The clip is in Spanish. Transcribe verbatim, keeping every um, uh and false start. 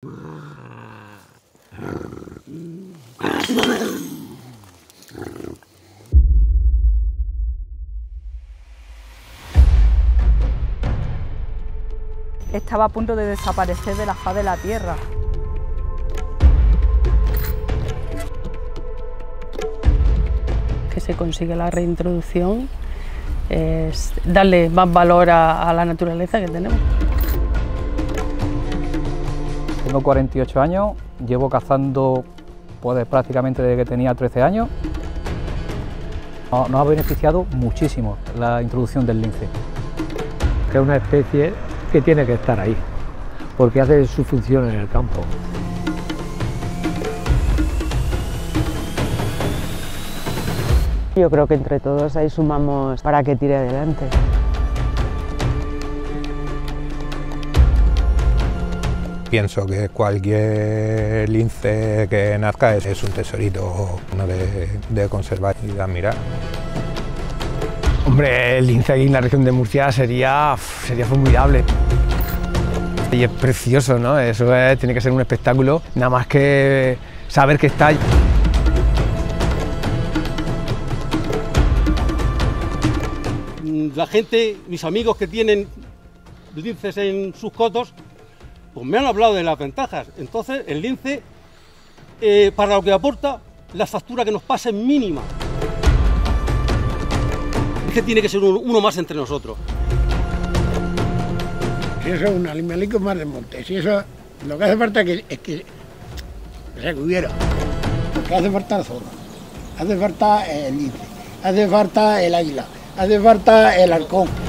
Estaba a punto de desaparecer de la faz de la tierra. Que se consigue la reintroducción es darle más valor a, a la naturaleza que tenemos. Tengo cuarenta y ocho años, llevo cazando pues, prácticamente desde que tenía trece años. Nos ha beneficiado muchísimo la introducción del lince. Que es una especie que tiene que estar ahí, porque hace su función en el campo. Yo creo que entre todos ahí sumamos para que tire adelante. Pienso que cualquier lince que nazca es, es un tesorito de, de conservar y de admirar. Hombre, el lince aquí en la región de Murcia sería, sería formidable. Y es precioso, ¿no? Eso es, tiene que ser un espectáculo, nada más que saber que está. La gente, mis amigos que tienen linces en sus cotos, pues me han hablado de las ventajas. Entonces, el lince, eh, para lo que aporta, la factura que nos pasa es mínima. Que tiene que ser uno, uno más entre nosotros. Si eso es un animalico más de monte, si eso lo que hace falta es que, es que se hubiera, porque hace falta el zorro, hace falta el lince, hace falta el águila, hace falta el halcón.